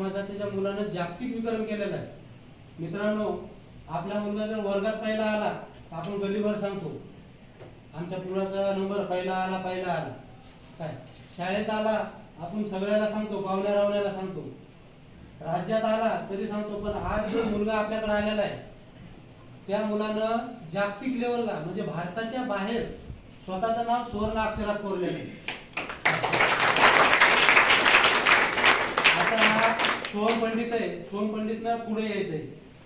समाजाच्या ज्या मुलानं जागतिक विक्रम केलेला आहे. मित्रांनो, आपला मुलगा जर वर्गात पहिला आला आपण गलीभर सांगतो आमच्या मुलाचा नंबर पहिला आला काय. शाळेत आला आपण सगळ्याला सांगतो, पाहुण्या रावण्याला सांगतो. राज्यात आला तरी सांगतो. पण आज जो मुलगा आपल्याकडे आलेला आहे त्या मुलानं जागतिक लेवलला म्हणजे भारताच्या बाहेर स्वतःचं नाव सुवर्ण अक्षरात कोरलेलं आहे. आता हा सोहम पंडित आहे. सोहम पंडितनं पुढे यायचंय.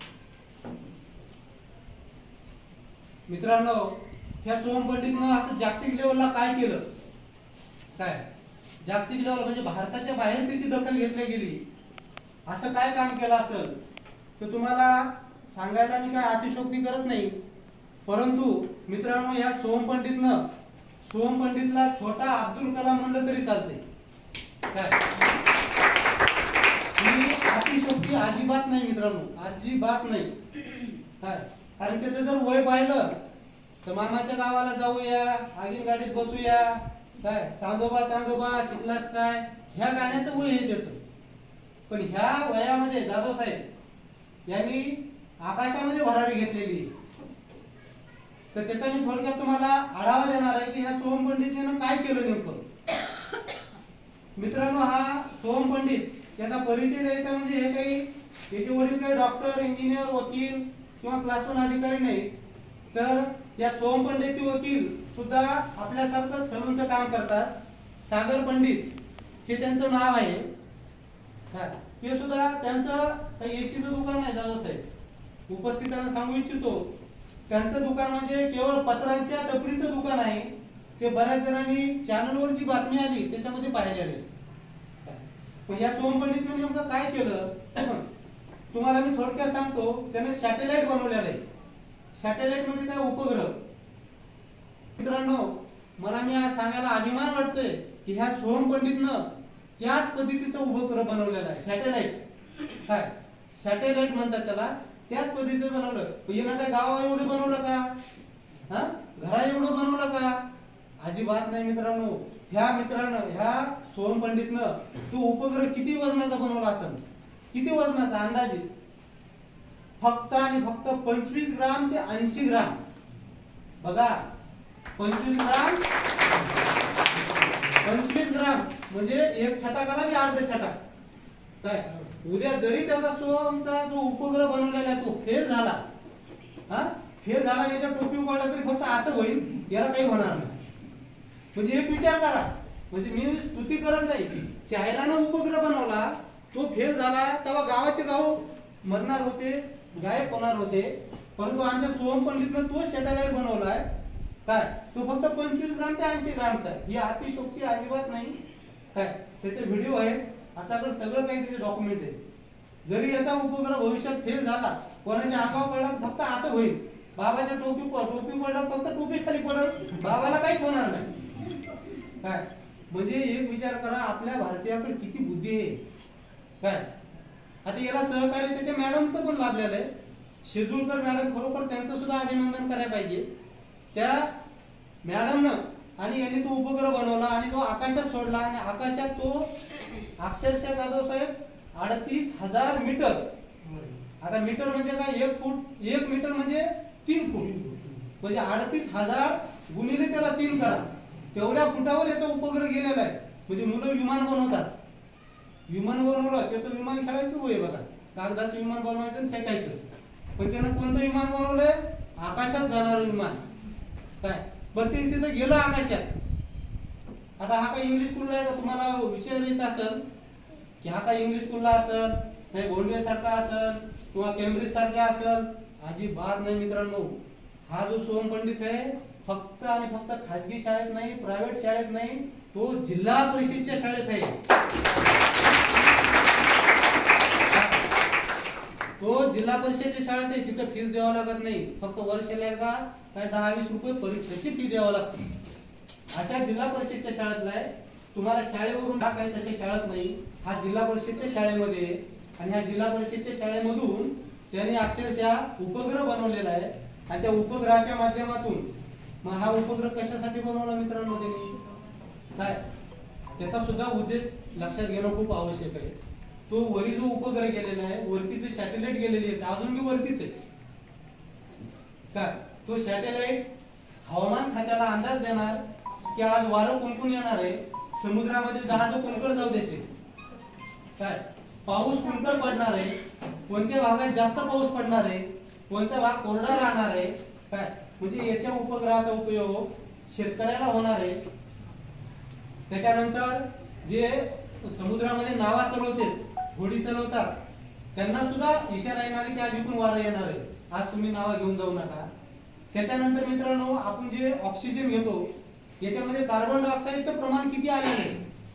मित्रांनो, ह्या सोहम पंडितनं असं जागतिक लेवलला काय केलं, काय जागतिक लेवल म्हणजे भारताच्या बाहेर त्याची दखल घेतली गेली, असं काय काम केलं असेल तर तुम्हाला सांगायला मी काय अतिशयोक्ती करत नाही. परंतु मित्रांनो, या सोहम पंडितला छोटा अब्दुल कलाम म्हणलं तरी चालते. काय ही अतिशयोक्ती अजिबात नाही मित्रांनो, अजिबात नाही. काय कारण त्याचं जर वय पाहिलं तर मामाच्या गावाला जाऊया, आगीन गाडीत बसूया, काय चांदोबा शिकलास काय, ह्या गाण्याचं वय आहे त्याचं. पण ह्या वयामध्ये जाधव साहेब यांनी आकाशामध्ये भरारी घेतलेली. तर त्याचा मी थोडक्यात तुम्हाला आढावा देणार आहे की ह्या सोहम पंडित यानं काय केलं नेमकं. मित्रांनो, हा सोहम पंडित याचा परिचय द्यायचा म्हणजे हे काही याचे वडील काही डॉक्टर, इंजिनियर, वकील किंवा क्लास 1 अधिकारी नाही. तर या सोहम पंडितचे वकील सुद्धा आपल्यासारखं सलूनचं काम करतात. सागर पंडित हे त्यांचं नाव आहे. ते सुद्धा त्यांचं काही एसीचं दुकान आहे. जाधव साहेब उपस्थितांना सांगू इच्छितो, त्यांचं दुकान म्हणजे केवळ पत्रांच्या टपरीचं दुकान आहे. ते बऱ्याच जणांनी चॅनलवर जी बातमी आली त्याच्यामध्ये पाहिलेले. पण या सोहम पंडितने नेमकं काय केलं तुम्हाला मी थोडक्यात सांगतो. त्याने सॅटेलाइट बनवलेलं आहे. सॅटेलाइट म्हणजे काय, उपग्रह. मित्रांनो, मला मी आज सांगायला अभिमान वाटतोय की ह्या सोहम पंडितनं त्याच पद्धतीचा उपग्रह बनवलेला आहे. सॅटेलाइट काय सॅटेलाइट म्हणतात त्याला. त्याच पद्धतीचं बनवलं. येणं काय गावा एवढं बनवलं का, घरा एवढं बनवलं का, अजिबात नाही मित्रांनो. ह्या सोहम पंडितनं तो उपग्रह किती वजनाचा बनवला असेल, किती वजनाचा अंदाजे फक्त आणि फक्त 25 ग्राम ते 80 ग्राम. बघा 25 ग्राम म्हणजे एक छटाकाला बी अर्ध छटाक. काय उद्या जरी त्याचा सोहमचा जो उपग्रह बनवलेला आहे तो फेल झाला आणि याच्या टोपी पडला तरी फक्त असं होईल, याला काही होणार नाही. म्हणजे एक विचार करा, म्हणजे मी स्तुती करत नाही. चायनानं उपग्रह बनवला, तो फेल झाला तेव्हा गावाचे गाव मरणार होते, गायब होणार होते. परंतु आमच्या सोहम पंडितनं तो सॅटेलाइट बनवलाय. काय तो फक्त 25 ग्राम ते 80 ग्रामचा आहे. ही अतिशयोक्ती अजिबात नाही. काय त्याचे व्हिडिओ आहेत आपल्याकडे, सगळं काही त्याचे डॉक्युमेंट आहे. जरी याचा उपग्रह भविष्यात फेल झाला, कोणाच्या अंगावर पडला फक्त असं होईल, बाबाच्या टोपी पडला फक्त टोपी खाली पडल, बाबाला काहीच होणार नाही. काय म्हणजे एक विचार करा, आपल्या भारतीयाकडे किती बुद्धी आहे. काय आता याला सहकार्य त्याच्या मॅडमचं पण लाभलेलं आहे. शेजूळकर मॅडम, खरोखर त्यांचं सुद्धा अभिनंदन करायला पाहिजे. त्या मॅडमनं आणि यांनी तो उपग्रह बनवला आणि तो आकाशात सोडला आणि आकाशात तो अक्षरशः जाधव साहेब 38,000 मीटर. आता मीटर म्हणजे काय, 1 फूट, 1 मीटर म्हणजे 3 फूट, म्हणजे 38,000 गुणिले त्याला 3 करा, तेवढ्या फुटावर याचा उपग्रह गेलेला आहे. म्हणजे मुलं विमान बनवतात, विमान बनवलं त्याचं विमान खेळायचं होय बघा, कागदाचं विमान बनवायचं आणि फेकायचं. पण त्यानं कोणतं विमान बनवलंय, आकाशात जाणारं विमान. काय बरं ते तिथं गेलं आकाशात. आता हा काही इंग्लिश स्कूलला आहे का, तुम्हाला विचार येत असेल की हा काही इंग्लिश स्कूलला असेल, नाही गोंडवे सारखा असेल किंवा केम्ब्रिज सारखा असेल, अजिबात नाही मित्रांनो. हा जो सोहम पंडित आहे फक्त आणि फक्त खाजगी शाळेत नाही, प्रायव्हेट शाळेत नाही, तो जिल्हा परिषदच्या शाळेत आहे. तो जिल्हा परिषदेच्या शाळेत आहे. तिथं फीस द्यावं लागत नाही, फक्त वर्षाला एकदा काय 10-20 रुपये परीक्षेची फी द्यावं लागते. अशा जिल्हा परिषदेच्या शाळेतला आहे. तुम्हाला शाळेवरून काही तशा शाळेत नाही. हा जिल्हा परिषदेच्या शाळेमध्ये आणि ह्या जिल्हा परिषदेच्या शाळेमधून त्यांनी अक्षरशः उपग्रह बनवलेला आहे. आणि त्या उपग्रहाच्या माध्यमातून मग हा उपग्रह कशासाठी बनवला मित्रांनो त्यांनी, काय त्याचा सुद्धा उद्देश लक्षात घेणं खूप आवश्यक आहे. तो वरी जो उपग्रह गेलेला आहे, वरती जे सॅटेलाइट गेलेली आहे अजून बी वरतीच आहे का, तो सॅटेलाइट हवामान खात्याला अंदाज देणार की आज वारं कोणकोण येणार आहे, समुद्रामध्ये जहाज कोणकडे जाऊ द्यायचे, काय पाऊस कोणकडे पडणार आहे, कोणत्या भागात जास्त पाऊस पडणार आहे, कोणता भाग कोरडा राहणार आहे, काय म्हणजे याच्या उपग्रहाचा उपयोग शेतकऱ्याला होणार आहे. त्याच्यानंतर जे समुद्रामध्ये नावा चालवतात, होडी चालवतात, त्यांना सुद्धा इशारा येणार की आज इकडून वारं येणार आहे, आज तुम्ही नावा घेऊन जाऊ नका. त्याच्यानंतर मित्रांनो, आपण जे ऑक्सिजन घेतो याच्यामध्ये कार्बन डायऑक्साईडचं प्रमाण किती आलेलं आहे,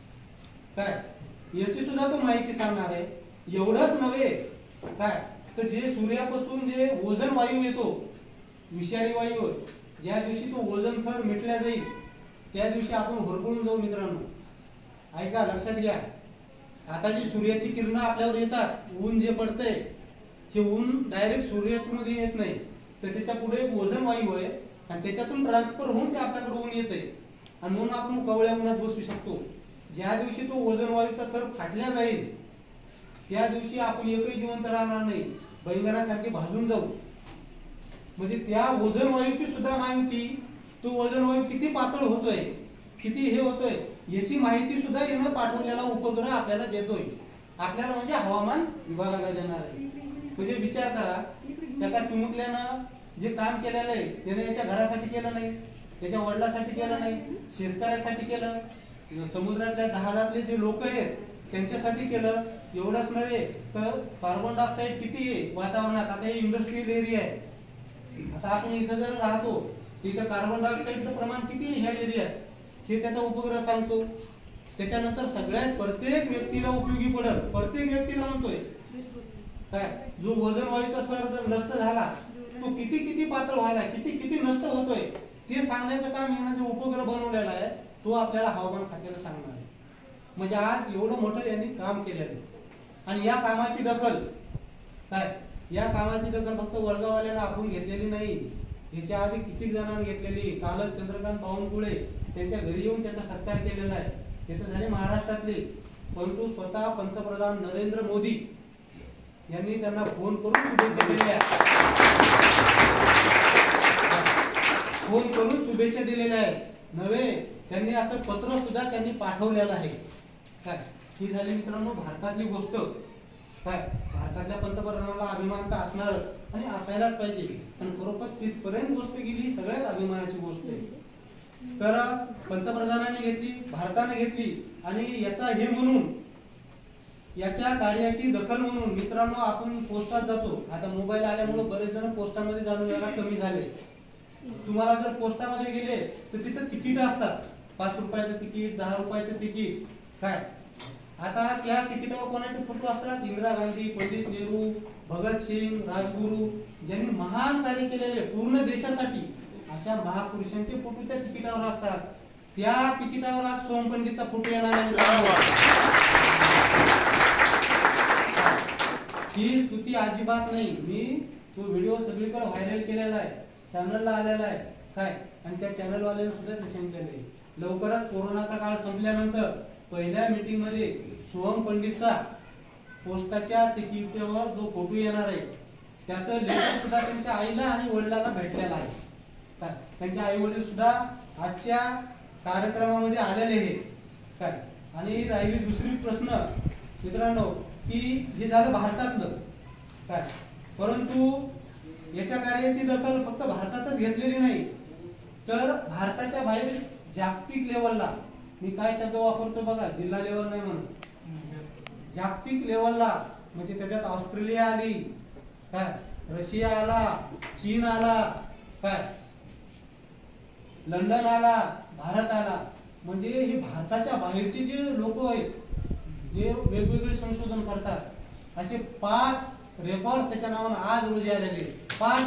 काय याची सुद्धा तो माहिती सांगणार आहे. एवढंच नव्हे, काय तर जे सूर्यापासून जे ओझोन वायू येतो, विषारी वायू, ज्या दिवशी तो ओझोन थर मिटला जाईल त्या दिवशी आपण होरपळून जाऊ. मित्रांनो ऐका, लक्षात घ्या, आता जी सूर्याची किरणं आपल्यावर येतात, ऊन जे पडतंय हे ऊन डायरेक्ट सूर्याच्या मध्ये येत नाही, तर त्याच्या पुढे एक ओझोन वायू आहे आणि त्याच्यातून ट्रान्सफर होऊन ते आपल्याकडे ऊन येते आणि म्हणून आपण कवळ्या उन्हात बसू शकतो. ज्या दिवशी तो ओझोन वायूचा थर फाटल्या जाईल त्या दिवशी आपण एकही जिवंत राहणार नाही, बैगनासारखे भाजून जाऊ. म्हणजे त्या ओझोन वायूची सुद्धा माहिती, तो ओझोन वायू किती पातळ होतोय, किती हे होतोय याची माहिती सुद्धा येणं पाठवलेला उपग्रह आपल्याला देतोय, आपल्याला म्हणजे हवामान विभागाला देणार आहे. म्हणजे विचार करा, त्या चिमुकल्यानं जे काम केलेलं आहे त्याने याच्या घरासाठी केलं नाही, त्याच्या वडिलांसाठी केलं नाही, शेतकऱ्यासाठी केलं, समुद्रातल्या जहाजातले जे लोक आहेत त्यांच्यासाठी केलं. एवढंच नव्हे तर कार्बन डायऑक्साईड किती आहे वातावरणात, आता हे इंडस्ट्रियल एरिया आहे, आता आपण इथं जर राहतो तिथं कार्बन डायऑक्साईडचं प्रमाण किती आहे ह्या एरियात हे त्याचा उपग्रह सांगतो. त्याच्यानंतर सगळ्यात प्रत्येक व्यक्तीला उपयोगी पडेल, प्रत्येक व्यक्तीला म्हणतोय काय, जो ओझोन वायूचा थर जर नष्ट झाला तो किती किती पातळ व्हायला, किती किती नष्ट होतोय ते सांगण्याचं काम यानं जो उपग्रह बनवलेला आहे तो आपल्याला हवामान खात्याला सांगणार आहे. म्हणजे आज एवढं मोठं यांनी काम केलेलं आहे आणि या कामाची दखल काय, या कामाची दखल फक्त वडगाववाल्याला आपण घेतलेली नाही, याच्या आधी किती जणांनी घेतलेली. कालच चंद्रकांत बावनकुळे त्यांच्या घरी येऊन त्याचा सत्कार केलेला आहे. ते तर झाले महाराष्ट्रातले, परंतु स्वतः पंतप्रधान नरेंद्र मोदी यांनी त्यांना फोन करून शुभेच्छा दिल्या, फोन करून शुभेच्छा दिलेल्या आहेत. नव्हे, त्यांनी असं पत्र सुद्धा त्यांनी पाठवलेलं आहे. काय ही झाली मित्रांनो भारतातली गोष्ट. काय भारतातल्या पंतप्रधानाला अभिमान तर असणार आणि असायलाच पाहिजे, आणि खरोखर तिथपर्यंत गोष्ट गेली, सगळ्यात अभिमानाची गोष्ट आहे. तर पंतप्रधानाने घेतली, भारताने घेतली, आणि याचा हे म्हणून याच्या कार्याची दखल म्हणून मित्रांनो आपण पोस्टात जातो. आता मोबाईल आल्यामुळे बरेच जण पोस्टामध्ये जाणं जरा कमी झाले. तुम्हाला जर पोस्टामध्ये गेले तर तिथं तिकीट असतात, 5 रुपयाचं तिकीट, 10 रुपयाचं तिकीट. काय आता त्या तिकिटावर कोणाचे फोटो असतात, इंदिरा गांधी, पंडित नेहरू, भगतसिंग, राजगुरू, ज्यांनी महान कार्य केलेले पूर्ण देशासाठी, अशा महापुरुषांचे फोटो त्या तिकिटावर असतात. त्या तिकिटावर आज सोहम पंडितचा फोटो येणार आहे. ही स्तुती अजिबात नाही, मी तो व्हिडिओ सगळीकडे व्हायरल केलेला आहे, चॅनलला आलेला आहे. काय आणि त्या चॅनल वाल्याने सुद्धा ते सांगितलेले लवकरच कोरोनाचा काळ संपल्यानंतर पहिल्या मीटिंग मध्ये सोहम पंडितचा पोस्टाच्या तिकिटावर जो फोटो येणार आहे त्याचं लेटर सुद्धा त्यांच्या आईला आणि वडिलांना भेटलेला आहे. काय त्यांचे आई वडील सुद्धा आजच्या कार्यक्रमामध्ये आलेले आहेत. काय आणि राहिली दुसरी प्रश्न मित्रांनो की हे झालं भारतातलं. काय परंतु याच्या कार्याची दखल फक्त भारतातच घेतलेली नाही, तर भारताच्या बाहेर जागतिक लेवलला, मी काय शब्द वापरतो बघा, जिल्हा लेवल नाही म्हणून, जागतिक लेवलला, म्हणजे त्याच्यात ऑस्ट्रेलिया आली, काय रशिया आला, चीन आला, काय लंडन आला, भारत आला. म्हणजे हे भारताच्या बाहेरचे जे लोक आहेत जे वेगवेगळे संशोधन करतात, असे 5 रेकॉर्ड त्याच्या नावाने आज रोजी आलेले, 5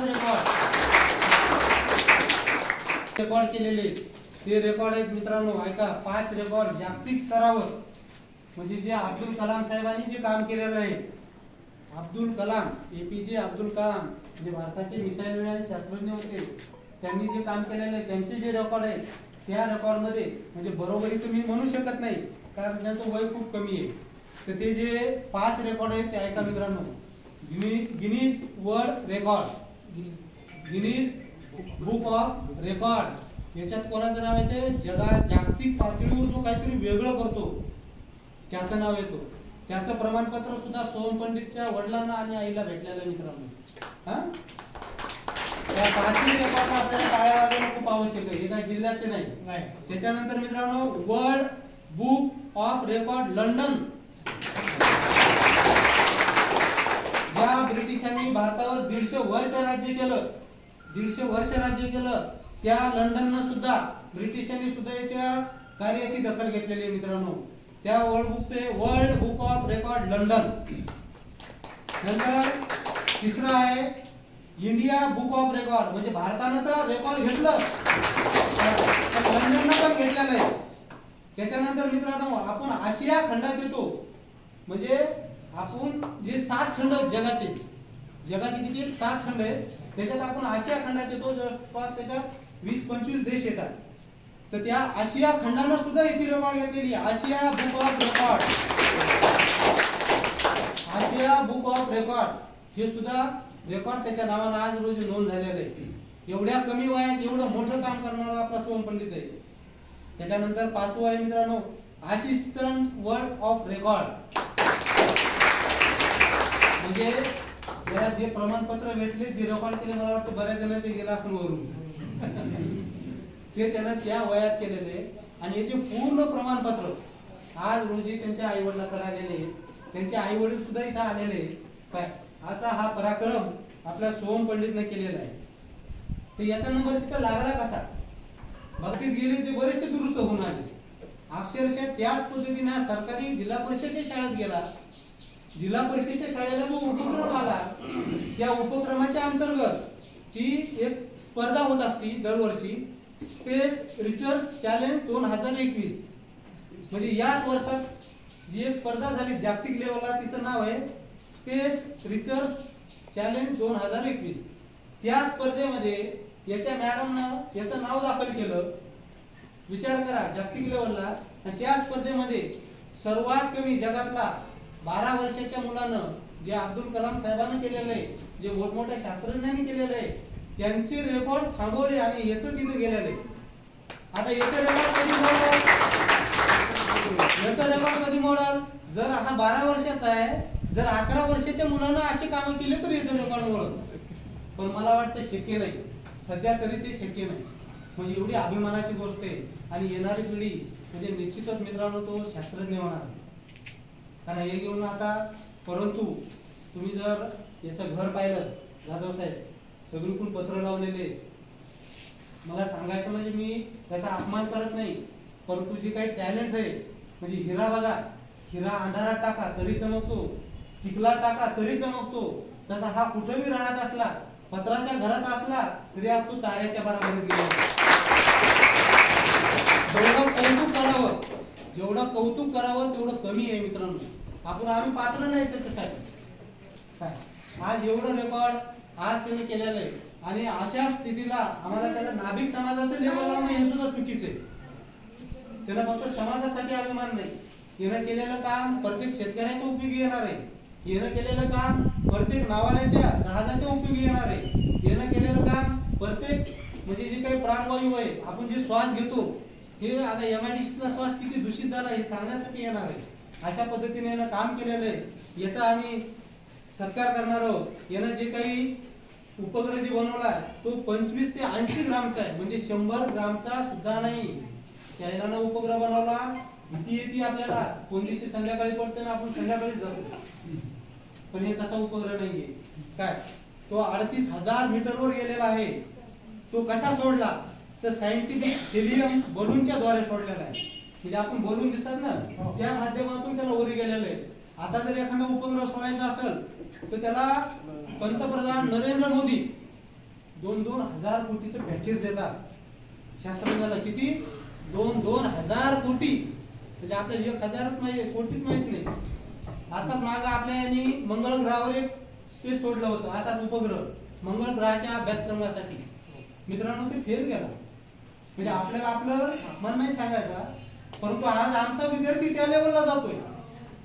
रेकॉर्ड केलेले. ते रेकॉर्ड आहेत मित्रांनो, ऐका, 5 रेकॉर्ड जागतिक स्तरावर. म्हणजे जे अब्दुल कलाम साहेबांनी जे काम केलेलं आहे, अब्दुल कलाम, APJ अब्दुल कलाम, जे भारताचे मिसाईल मॅन शास्त्रज्ञ होते, त्यांनी जे काम केलेलं आहे, त्यांचे जे रेकॉर्ड आहेत त्या रेकॉर्ड मध्ये म्हणजे बरोबरी तुम्ही म्हणू शकत नाही, कारण त्यांचं वय खूप कमी आहे. तर ते जे 5 रेकॉर्ड आहेत ते ऐका मित्रांनो. Guinness world record, Guinness book of record, याच्यात कोणाचं नाव येते? जागतिक पातळीवर जो काहीतरी वेगळं करतो त्याचं नाव येतो. त्याचं प्रमाणपत्र सुद्धा सोहम पंडितच्या वडिलांना आणि आईला भेटलेलं आहे मित्रांनो. हा, त्या 5 रेकॉर्ड आपल्याला टाळ्या वाजवणं खूप आवश्यक आहे. हे काही जिल्ह्याचे नाही. त्याच्यानंतर मित्रांनो world book of record London, ज्या ब्रिटिशांनी भारतावर 150 वर्ष राज्य केलं, 150 वर्ष राज्य केलं, त्या लंडननं सुद्धा ब्रिटिशांनी सुद्धा याच्या कार्याची दखल घेतलेली आहे मित्रांनो. त्या world book of record London. नंतर तिसरा आहे इंडिया बुक ऑफ रेकॉर्ड, म्हणजे भारतानं तर रेकॉर्ड घेतलं, लंडननं पण घेतलेलं आहे. त्याच्यानंतर मित्रांनो आपण आशिया खंडात येतो, म्हणजे आपण जे 7 खंड जगाचे किती 7 खंड आहेत, त्याच्यात आपण आशिया खंडात येतो. जवळपास त्याच्यात 20-25 देश येतात. तर त्या आशिया खंडानं सुद्धा याची रेकॉर्ड घेतलेली. Asia book of record, Asia book of record हे सुद्धा रेकॉर्ड त्याच्या नावानं आज रोजी नोंद झालेलं आहे. एवढ्या कमी वयात एवढं मोठं काम करणारा आपला सोहम पंडित आहे. त्याच्यानंतर 5वं आहे मित्रांनो असिस्टंट वर्ल्ड ऑफ रेकॉर्ड, म्हणजे त्याला जे प्रमाणपत्र भेटले, जे रेकॉर्ड केले, मला वाटतं बऱ्याच जणांचे गेला असून वरून ते त्यानं त्या वयात केलेले. आणि याचे पूर्ण प्रमाणपत्र आज रोजी त्यांच्या आई वडिलांकडे आलेले, त्यांचे आई वडील सुद्धा इथं आलेले. काय असा हा पराक्रम आपल्या सोहम पंडितने केलेला आहे. तर याचा नंबर तिथं लागला कसा? भक्तीत गेले जे बरेचसे दुरुस्त होऊन आले. अक्षरशः त्याच पद्धतीने सरकारी जिल्हा परिषदेच्या शाळेत गेला. जिल्हा परिषदेच्या शाळेला जो उपक्रम आला, त्या उपक्रमाच्या अंतर्गत ती एक स्पर्धा होत असती दरवर्षी, स्पेस रिसर्च चॅलेंज 2021. म्हणजे याच वर्षात जी एक स्पर्धा झाली जागतिक लेवलला, तिचं नाव आहे स्पेस रिसर्च चॅलेंज 2021. त्या स्पर्धेमध्ये याच्या मॅडमनं याचं नाव दाखल केलं. विचार करा, जागतिक लेवलला. आणि त्या स्पर्धेमध्ये सर्वात कमी जगातला 12 वर्षाच्या मुलानं, जे अब्दुल कलाम साहेबांनी केलेलं आहे, जे मोठमोठ्या शास्त्रज्ञांनी केलेलं आहे, त्यांचे रेकॉर्ड थांबवले आणि याचं तिथे गेलेलं आहे. आता याचं रेकॉर्ड कधी मोडाल? याचं रेकॉर्ड कधी मोडाल? जर हा 12 वर्षाचा आहे, जर 11 वर्षाच्या मुलांना अशी कामं केली तर याचं रेकॉर्ड मोडत. पण मला वाटतं शक्य नाही, सध्या तरी ते शक्य नाही. म्हणजे एवढी अभिमानाची गोष्ट आहे. आणि येणारी पिढी म्हणजे निश्चितच मित्रांनो तो शास्त्रज्ञ होणार. कारण हे घेऊन आता, परंतु तुम्ही जर याचं घर पाहिलं जाधव साहेब, सगळीकडून पत्र लावलेले. मला सांगायचं म्हणजे मी त्याचा अपमान करत नाही, परंतु जे काही टॅलेंट आहे, म्हणजे हिरा बघा, हिरा अंधारात टाका तरी चमकतो, चिखलात टाका तरी चमकतो. तसा हा कुठेही राहत असला, पत्राच्या घरात असला तरी आज तो ताऱ्याच्या बरोबरीत गेला. जेवढं कौतुक करावं तेवढं कमी आहे मित्रांनो. आम्ही पात्र नाही त्याच्यासाठी. काय आज एवढं रेकॉर्ड आज त्याने केलेलं आहे. आणि अशा स्थितीला आम्हाला त्याला नाभिक समाजाचं लेवल लावणं हे सुद्धा चुकीचं आहे. त्याला फक्त समाजासाठी अभिमान नाही, यानं केलेलं काम प्रत्येक शेतकऱ्याच्या उपयोगी येणार आहे. यानं केलेलं काम प्रत्येक नावाड्याच्या जहाजाच्या उपयोगी येणार आहे. यानं केलेलं काम प्रत्येक म्हणजे जे काही प्राणवायू आहे, आपण जे श्वास घेतो, हे आता MIDCला श्वास किती दूषित झाला हे सांगण्यासाठी येणार आहे. अशा पद्धतीने यानं काम केलेलं आहे. याचा आम्ही सत्कार करणार आहोत. यानं जे काही उपग्रह जे बनवला तो 25 ते 80 ग्रामचा आहे, म्हणजे 100 ग्रामचा सुद्धा नाही. चायनानं उपग्रह बनवला, भीती येते आपल्याला, कोण दिवशी संध्याकाळी पडते ना आपण संध्याकाळीच जातो. पण हे तसा उपग्रह नाहीये. काय तो 38,000 मीटरवर गेलेला आहे. तो कसा सोडला तर सायंटिफिक हेलियम बलूनच्या द्वारे सोडलेला आहे. म्हणजे आपण बलून दिसतात ना, त्या माध्यमातून त्याला वरी गेलेलं आहे. आता जर एखादा उपग्रह सोडायचा असेल तर त्याला पंतप्रधान नरेंद्र मोदी 2-2 हजार कोटीचं पॅकेज देतात शास्त्रज्ञाला. किती? 2-2 हजार कोटी. म्हणजे आपल्याला 1,000च माहिती, कोटीच माहित नाही. आताच मागे आपल्या यांनी मंगळ ग्रहावर एक स्पेस सोडलं होतं, असाच उपग्रह मंगळ ग्रहाच्या अभ्यासक्रमासाठी. मित्रांनो ते फेल गेला. म्हणजे आपल्याला आपलं मन नाही सांगायचा, परंतु आज आमचा विद्यार्थी त्या लेवलला जातोय.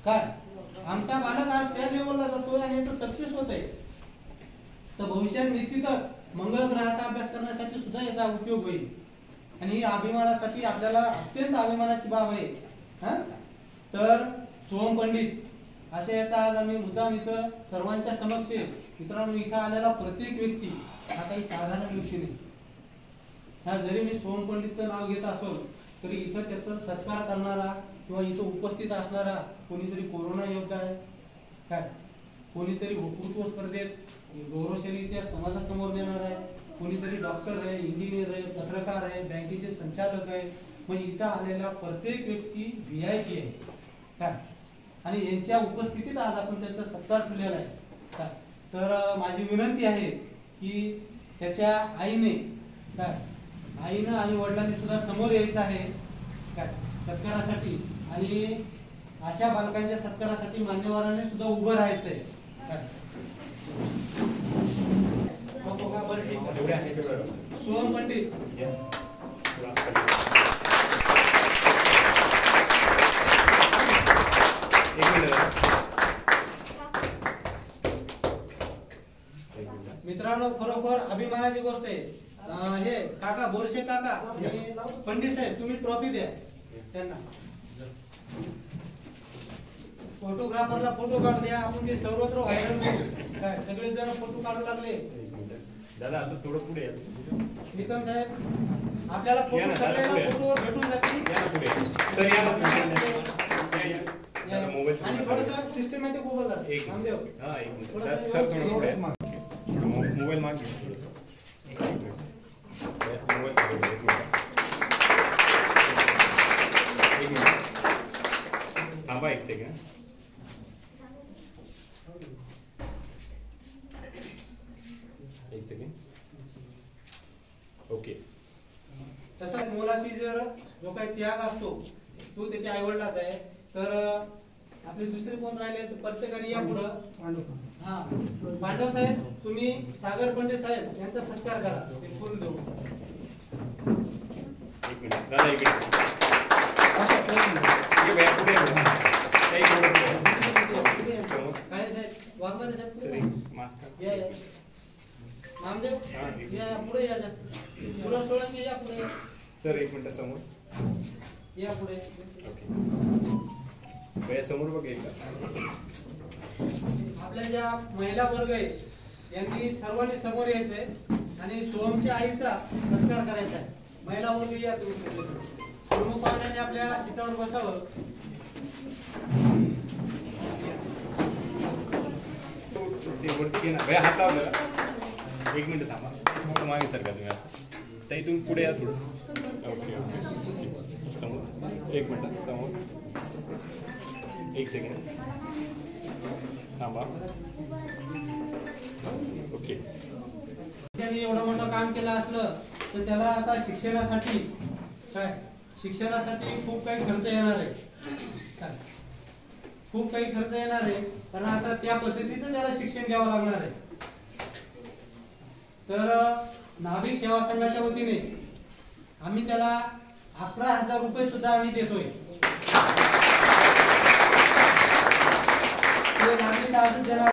काय आमचा बालक आज त्या लेवलला जातोय आणि याचं सक्सेस होत आहे, तर भविष्यात निश्चितच मंगळ ग्रहाचा अभ्यास करण्यासाठी सुद्धा याचा उपयोग होईल आणि ही अभिमानासाठी आपल्याला अत्यंत अभिमानाची बाब आहे। तर सोहम पंडित असे याचा आज आम्ही मुद्दाम इथं सर्वांच्या समक्ष मित्रांनो, इथं आलेला प्रत्येक व्यक्ती हा काही साधारण व्यक्ती नाही। हा जरी मी सोहम पंडितचं नाव घेत असो तरी इथं त्याचा सत्कार करणारा किंवा इथं उपस्थित असणारा कोणीतरी कोरोना योद्धा आहे, काय कोणीतरी वक्तृत्व स्पर्धेत गौरवशाली इतिहास समाजासमोर नेणार आहे, कोणीतरी डॉक्टर आहे, इंजिनियर आहे, पत्रकार आहे, बँकेचे संचालक आहे। म्हणजे इथं आलेला प्रत्येक व्यक्ती VIP आहे काय, आणि यांच्या उपस्थितीत आज आपण त्यांचा सत्कार केलेला आहे काय। तर माझी विनंती आहे की त्याच्या आईनं आणि वडिलांनी सुद्धा समोर यायचं आहे काय सत्कारासाठी, आणि अशा बालकांच्या सत्कारासाठी मान्यवरांनी सुद्धा उभं राहायचंय काय। बरं ठीक आहे, सोहम पंडित मित्रांनो, खरोखर अभिमानाची गोष्ट आहे। हे काका बोरशे काका आणि पंडित साहेब तुम्ही ट्रॉफी द्या त्यांना, फोटोग्राफरला फोटो काढू द्या, आपण ते सर्वत्र व्हायरल करू काय, सगळेच जण फोटो काढू लागले। दादा असं थोडं पुढे निकम साहेब आपल्याला फोटो सगळ्याला फोटोवर भेटून जातील आणि थोडंसं सिस्टमॅटिक उभं करा। नामदेव मोबाईल माग थांबा एक सेकंड। एक सेकंड ओके। तसंच मुलाची जर जो काही त्याग असतो तो त्याच्या आईवडिलाचा आहे, तर आपले दुसरे कोण राहिले तर प्रत्येकाने या पुढं। हा पांडव साहेब तुम्ही सागर पंडित साहेब यांचा सत्कार करा, ते फुल देऊ। एक मिनिट दादा, एक मिनिट काळे साहेब वाघमारे साहेब मास्क या नामदेव या पुढे या, जास्त पुढे सोळंकी या पुढे सर, एक मिनिट समोर या पुढे। ओके समोर बघेल आपल्या ज्या महिला वर्ग आहे यांनी सर्वांनी समोर यायचंय आणि सोहमच्या आईचा सत्कार करायचा आहे। महिला वर्ग या तुम्ही सगळे, प्रमुख पाहुण्यांनी आपल्या सीटावर बसावं। हात लावला, एक मिनिट थांबा, मागे सर का तुम्ही असं ताई तुम्ही पुढे या थोडं। ओके ओके समोर, एक मिनिट समोर, एक सेकंड थांबा। ओके त्यांनी एवढं मोठं काम केलं असलं तर त्याला आता शिक्षणासाठी खूप काही खर्च येणार आहे काय, खूप काही खर्च येणार आहे, कारण आता त्या पद्धतीचं त्याला शिक्षण घ्यावं लागणार आहे। तर नाभिक सेवा संघाच्या वतीने आम्ही त्याला 11,000 रुपये सुद्धा आम्ही देतोय। ते नाभिक आज देणार